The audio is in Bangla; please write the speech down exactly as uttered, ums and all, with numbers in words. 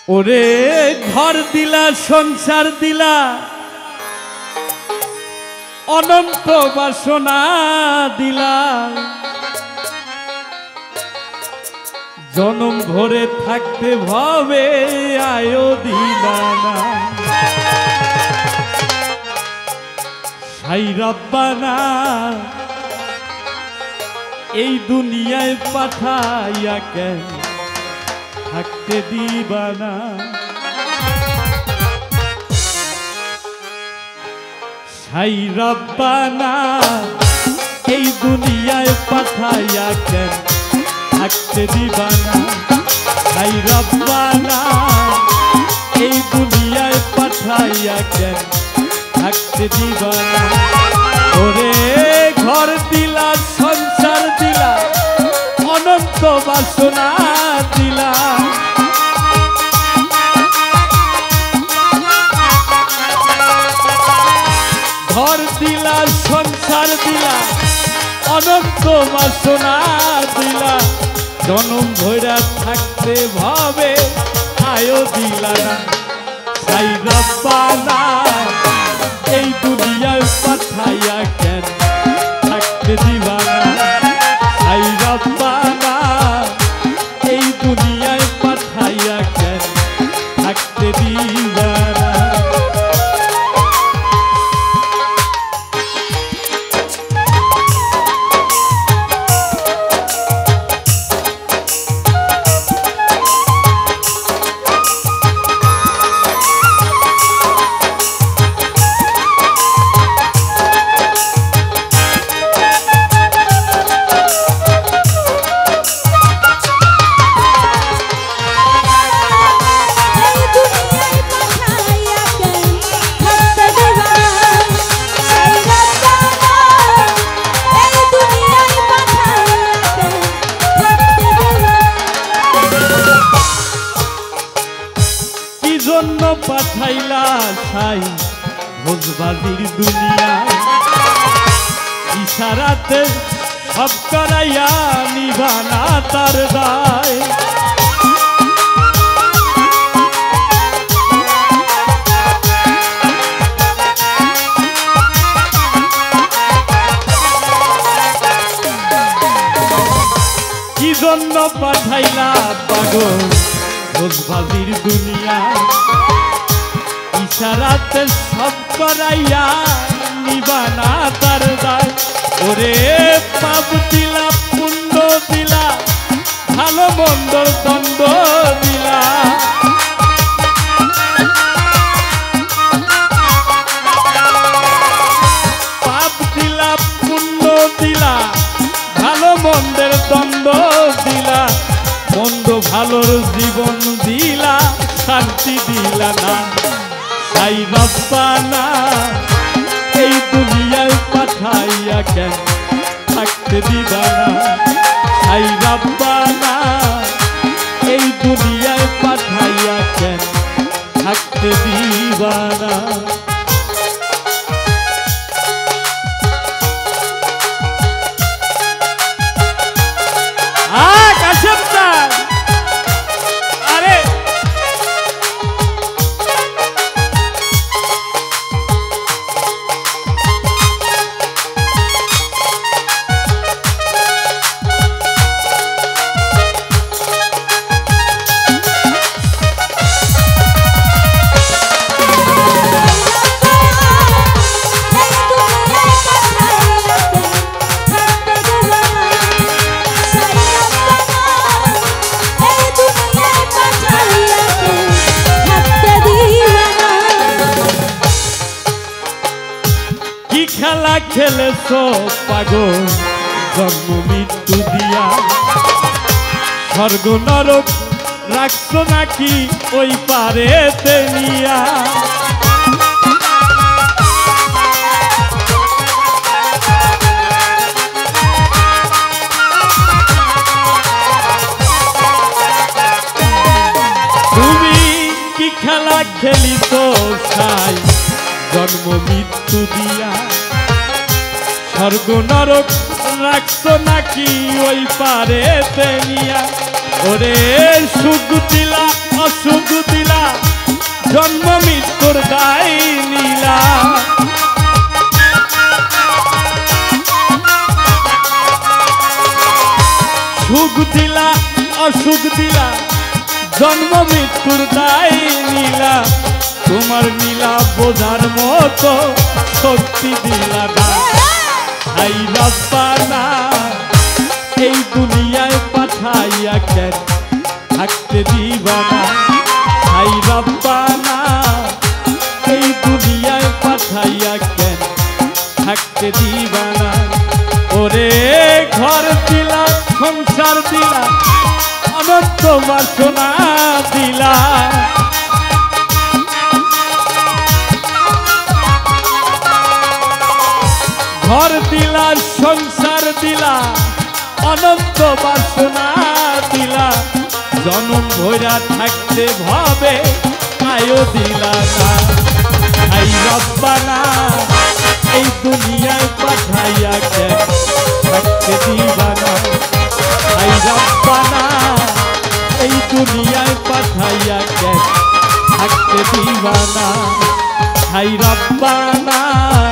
ওরে ঘর দিলা সংসার দিলা অনন্ত বাসনা দিলা জনম ভরে থাকতে ভাবে আয়ো দিলা না সাই রব্বানা এই দুনিয়ায় পাঠাইয়া কেন থাকতে দিবানা সাই রব্বানা এই দুনিয়ায় পাঠাইয়া কেন থাকতে দিবানা সাই রব্বানা এই দুনিয়ায় পাঠাইয়া কেন থাকতে দিবানা ওরে ঘর দিলা সংসার দিলা অনন্ত বাসনা দিলা ঘর দিলা সংসার দিলা অনন্ত বাসনা দিলা জনম ভরা থাকতে ভাবে আয়ো দিলা না সাই রব্বানা এই দুনিয়ায় পাঠাইয়া কেন থাকতে দিবানা সাই রব্বানা এই দুনিয়ায় পাঠাইয়া কেন থাকতে দিবানা জন্য পাঠাইলা সাই ভোজবাজির দুনিয়া ইশারাতে সব করাইয়া নিবানা তার দায় কি জন্য পাঠাইলা পাগল ভোজবাজির দুনিয়া ইশারাতে সব করাইয়া নিবানা তার দায় ওরে পাপ দিলা পুণ্য দিলা ভালো মন্দর দণ্ড দিলা পাপ দিলা পুণ্য দিলা ভালো মন্দের দণ্ড দিলা মন্দ ভালোর জীবন দিলা শান্তি দিলা না সাই রব্বানা এই দুনিয়ায় পাঠাইয়া কেন থাকতে দিবানা সাই রব্বানা এই দুনিয়ায় পাঠাইয়া কেন থাকতে দিবানা খেলা খেলেছ পাগল জন্ম মৃত্যু দিয়া স্বর্গ নরক রাখছ নাকি ওই পারে তেনিয়া তুমি কি খেলা খেলিছ সাই জন্ম মৃত্যু দিয়া স্বর্গ নরক রাখছো নাকি ওই পারে তেনিয়া ওরে সুখ দিলা অসুখ দিলা সুখ দিলা জন্ম মৃত্যুর দায় নীলা তোমার নীলা বোঝার মতো শক্তি দিলা না হাই রব্বানা এই দুনিয়ায় পাঠাইয়া কেন থাকতে দিবা না হাই রব্বানা এই দুনিয়ায় পাঠাইয়া কেন থাকতে দিবা না ওরে ঘর দিলা সংসার দিলা অনন্ত বাসনা দিলা ঘর দিলা সংসার দিলা অনন্ত বাসনা দিলা জনম ভৈরা থাকতে ভাবে আয়ো দিলা না হাই রব্বানা এই দুনিয়ায় পাঠাইয়া কেন থাকতে দিবা না হাই রব্বানা এই দুনিয়ায় পাঠাইয়া কেন থাকতে দিবা না হাই রব্বানা